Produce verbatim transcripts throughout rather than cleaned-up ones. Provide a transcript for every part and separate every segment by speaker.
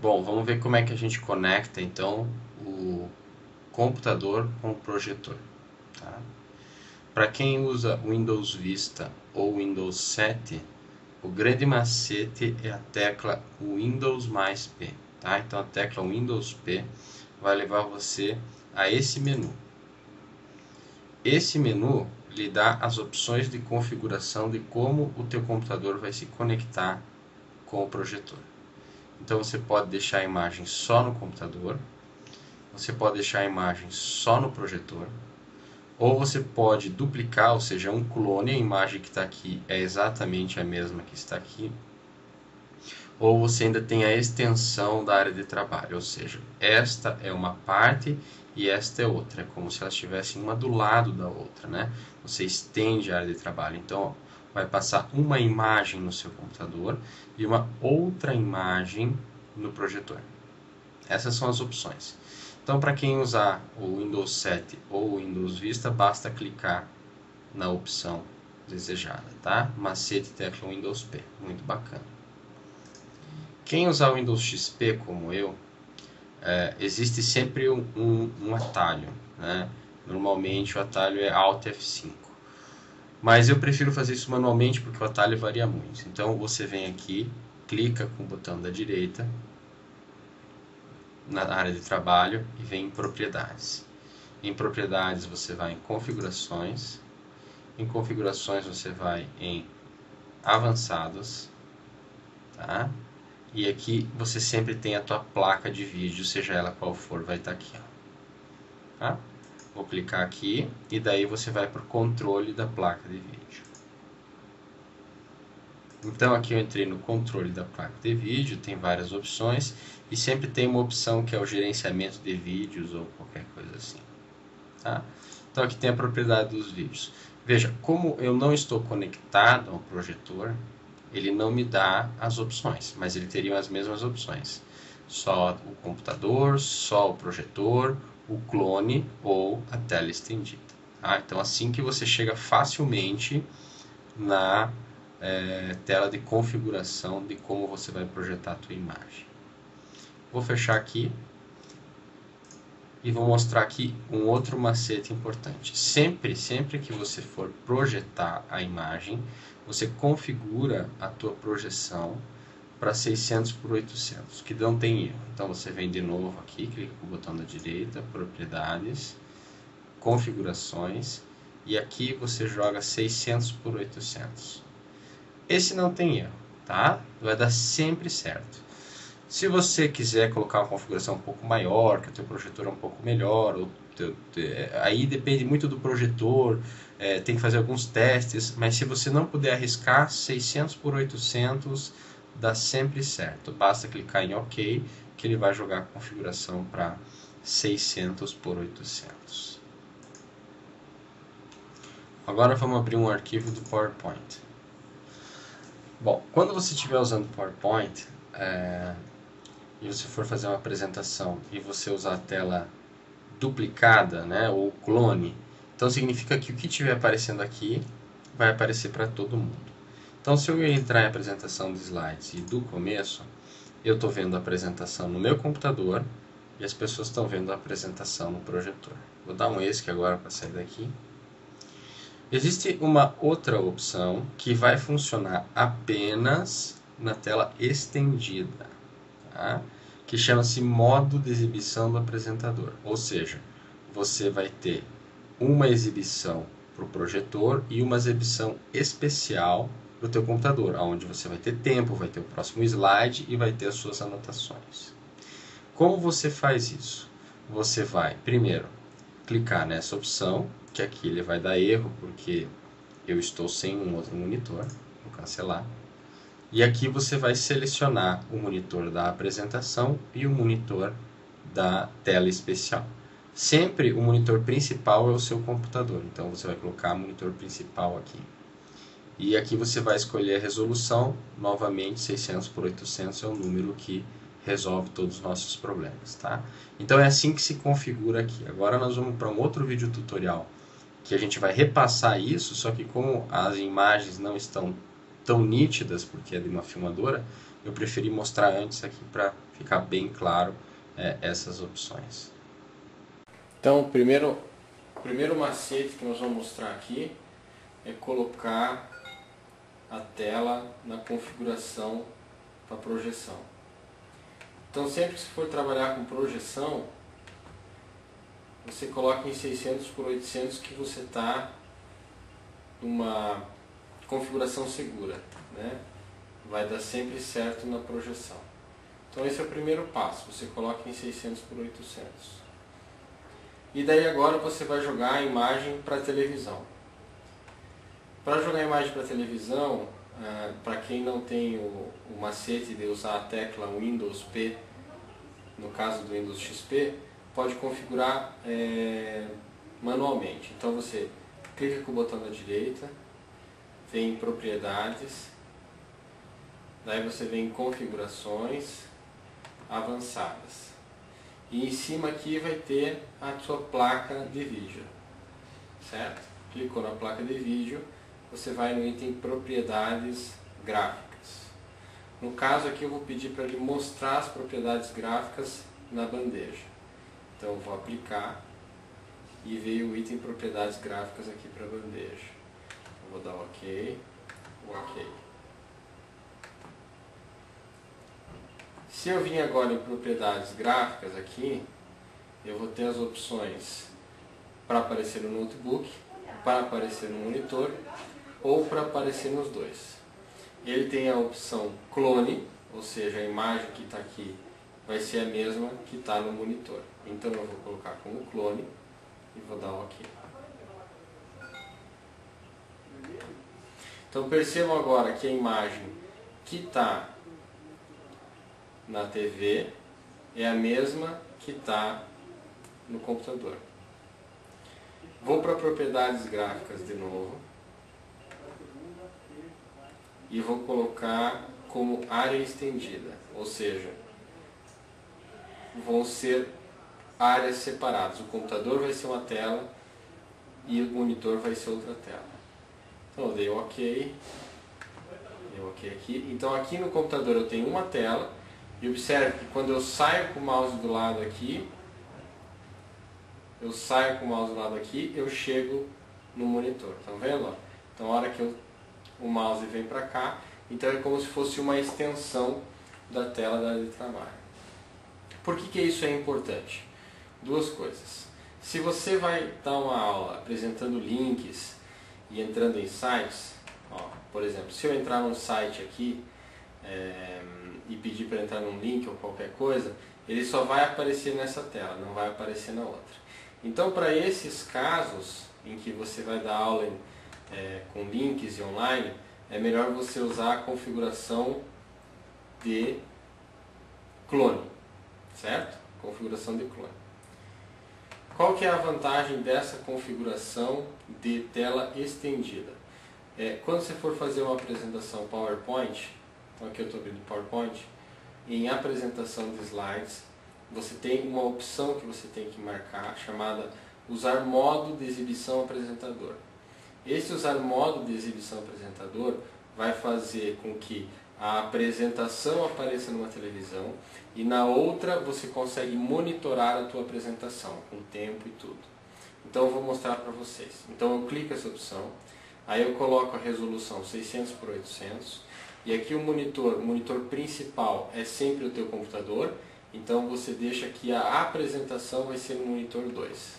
Speaker 1: Bom, vamos ver como é que a gente conecta então o computador com o projetor. Tá? Para quem usa Windows Vista ou Windows sete, o grande macete é a tecla Windows mais P. Tá? Então a tecla Windows P vai levar você a esse menu. Esse menu lhe dá as opções de configuração de como o teu computador vai se conectar com o projetor. Então você pode deixar a imagem só no computador, você pode deixar a imagem só no projetor, ou você pode duplicar, ou seja, um clone, a imagem que está aqui é exatamente a mesma que está aqui, ou você ainda tem a extensão da área de trabalho, ou seja, esta é uma parte e esta é outra, é como se elas estivessem uma do lado da outra, né? Você estende a área de trabalho, então vai passar uma imagem no seu computador e uma outra imagem no projetor. Essas são as opções. Então, para quem usar o Windows sete ou o Windows Vista, basta clicar na opção desejada, tá? Macete tecla Windows P, muito bacana. Quem usar o Windows X P como eu, é, existe sempre um, um, um atalho, né? Normalmente o atalho é Alt F cinco. Mas eu prefiro fazer isso manualmente porque o atalho varia muito. Então você vem aqui, clica com o botão da direita na área de trabalho e vem em propriedades. Em propriedades você vai em configurações. Em configurações você vai em avançados, tá? E aqui você sempre tem a tua placa de vídeo, seja ela qual for, vai estar aqui, ó. Tá? Vou clicar aqui e daí você vai para o controle da placa de vídeo. Então aqui eu entrei no controle da placa de vídeo, tem várias opções e sempre tem uma opção que é o gerenciamento de vídeos ou qualquer coisa assim. Tá? Então aqui tem a propriedade dos vídeos. Veja, como eu não estou conectado ao projetor, ele não me dá as opções, mas ele teria as mesmas opções. Só o computador, só o projetor, o clone ou a tela estendida. Tá? Então assim que você chega facilmente na é, tela de configuração de como você vai projetar a tua imagem. Vou fechar aqui e vou mostrar aqui um outro macete importante. Sempre, sempre que você for projetar a imagem, você configura a tua projeção para seiscentos por oitocentos, que não tem erro. Então você vem de novo aqui, clica com o botão da direita, propriedades, configurações, e aqui você joga seiscentos por oitocentos. Esse não tem erro, tá? Vai dar sempre certo. Se você quiser colocar uma configuração um pouco maior, que o teu projetor é um pouco melhor, ou teu, teu, aí depende muito do projetor, é, tem que fazer alguns testes, mas se você não puder arriscar, seiscentos por oitocentos dá sempre certo. Basta clicar em OK, que ele vai jogar a configuração para seiscentos por oitocentos. Agora vamos abrir um arquivo do PowerPoint. Bom, quando você estiver usando PowerPoint, é, e você for fazer uma apresentação e você usar a tela duplicada, né, ou clone, então significa que o que estiver aparecendo aqui vai aparecer para todo mundo. Então se eu entrar em apresentação de slides e do começo, eu estou vendo a apresentação no meu computador e as pessoas estão vendo a apresentação no projetor. Vou dar um ESC agora para sair daqui. Existe uma outra opção que vai funcionar apenas na tela estendida, tá? Que chama-se modo de exibição do apresentador. Ou seja, você vai ter uma exibição para o projetor e uma exibição especial para o teu computador, onde você vai ter tempo, vai ter o próximo slide e vai ter as suas anotações. Como você faz isso? Você vai, primeiro, clicar nessa opção, que aqui ele vai dar erro porque eu estou sem um outro monitor, vou cancelar. E aqui você vai selecionar o monitor da apresentação e o monitor da tela especial. Sempre o monitor principal é o seu computador, então você vai colocar o monitor principal aqui. E aqui você vai escolher a resolução, novamente seiscentos por oitocentos é o número que resolve todos os nossos problemas, tá? Então é assim que se configura aqui. Agora nós vamos para um outro vídeo tutorial que a gente vai repassar isso, só que como as imagens não estão tão nítidas, porque é de uma filmadora, eu preferi mostrar antes aqui para ficar bem claro é, essas opções. Então, o primeiro, o primeiro macete que nós vamos mostrar aqui é colocar a tela na configuração para projeção. Então, sempre que você for trabalhar com projeção, você coloca em seiscentos por oitocentos que você está numa configuração segura, né? Vai dar sempre certo na projeção. Então esse é o primeiro passo, você coloca em seiscentos por oitocentos. E daí agora você vai jogar a imagem para televisão. Para jogar a imagem para televisão, ah, para quem não tem o, o macete de usar a tecla Windows P, no caso do Windows X P, pode configurar é, manualmente. Então você clica com o botão da direita, vem em propriedades, daí você vem em configurações avançadas. E em cima aqui vai ter a sua placa de vídeo, certo? Clicou na placa de vídeo, você vai no item propriedades gráficas. No caso aqui eu vou pedir para ele mostrar as propriedades gráficas na bandeja. Então eu vou aplicar e veio o item propriedades gráficas aqui para a bandeja. Eu vou dar OK, o OK. Se eu vim agora em propriedades gráficas aqui, eu vou ter as opções para aparecer no notebook, para aparecer no monitor ou para aparecer nos dois. Ele tem a opção clone, ou seja, a imagem que está aqui vai ser a mesma que está no monitor. Então eu vou colocar como clone e vou dar OK. Então percebam agora que a imagem que está na T V é a mesma que está no computador. Vou para propriedades gráficas de novo e vou colocar como área estendida, ou seja, vão ser áreas separadas. O computador vai ser uma tela e o monitor vai ser outra tela. Então eu dei OK, dei OK aqui. Então aqui no computador eu tenho uma tela e observe que quando eu saio com o mouse do lado aqui, eu saio com o mouse do lado aqui, eu chego no monitor. Estão vendo? Então a hora que eu, o mouse vem para cá, então é como se fosse uma extensão da tela da área de trabalho. Por que que isso é importante? Duas coisas. Se você vai dar uma aula apresentando links e entrando em sites, ó, por exemplo, se eu entrar num site aqui é, e pedir para entrar num link ou qualquer coisa, ele só vai aparecer nessa tela, não vai aparecer na outra. Então, para esses casos em que você vai dar aula em, é, com links e online, é melhor você usar a configuração de clone, certo? Configuração de clone. Qual que é a vantagem dessa configuração de tela estendida? É, quando você for fazer uma apresentação PowerPoint, então aqui eu estou abrindo PowerPoint, em apresentação de slides, você tem uma opção que você tem que marcar, chamada usar modo de exibição apresentador. Esse usar modo de exibição apresentador vai fazer com que a apresentação apareça numa televisão e na outra você consegue monitorar a tua apresentação com tempo e tudo. Então eu vou mostrar para vocês. Então eu clico essa opção, aí eu coloco a resolução seiscentos por oitocentos e aqui o monitor, o monitor principal é sempre o teu computador, então você deixa que a apresentação vai ser no monitor dois.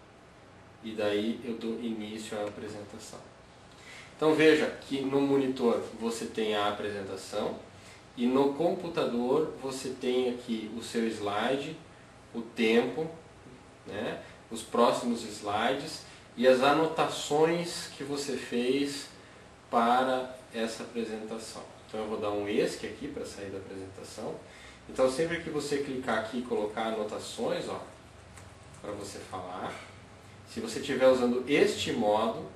Speaker 1: E daí eu dou início à apresentação. Então veja que no monitor você tem a apresentação e no computador você tem aqui o seu slide, o tempo, né, os próximos slides e as anotações que você fez para essa apresentação. Então eu vou dar um ESC aqui para sair da apresentação. Então sempre que você clicar aqui e colocar anotações, ó, para você falar, se você estiver usando este modo,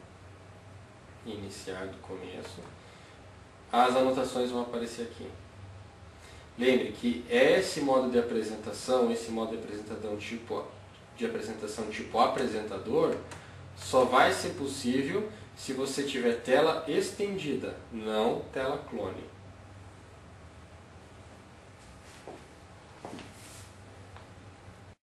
Speaker 1: iniciar do começo, as anotações vão aparecer aqui. Lembre que esse modo de apresentação, esse modo de apresentação tipo, de apresentação tipo apresentador, só vai ser possível se você tiver tela estendida, não tela clone.